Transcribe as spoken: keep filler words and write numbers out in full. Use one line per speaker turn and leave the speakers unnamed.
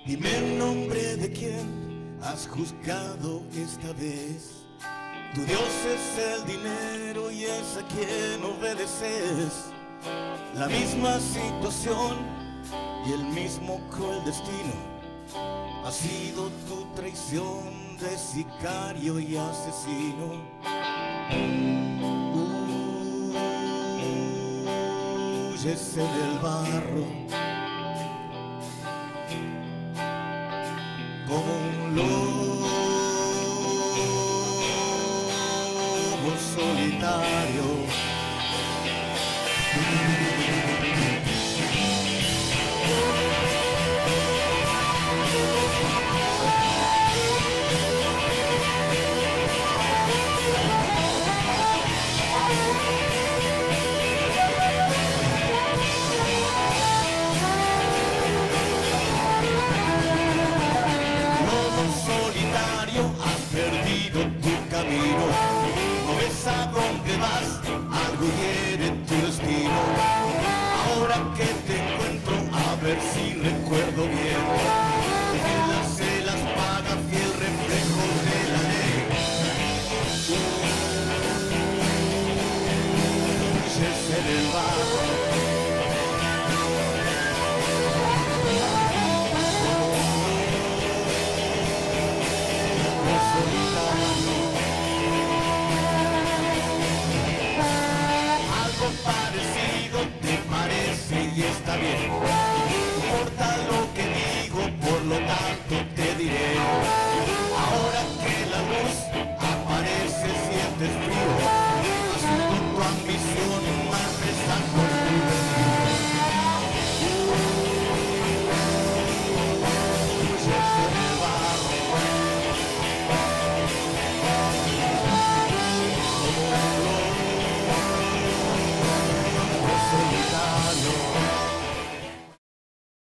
Dime en nombre de quién has juzgado esta vez. Tu Dios es el dinero y es a quien obedeces. La misma situación y el mismo cruel destino ha sido tu traición de sicario y asesino. Huyes en el barro como un lobo solitario. Has perdido tu camino, no ves a dónde vas, algo hiere tu destino. Ahora que te encuentro, a ver si recuerdo bien, que las celas paga fiel reflejo de la ley. Huyes en el barro parecido te parece y está bien.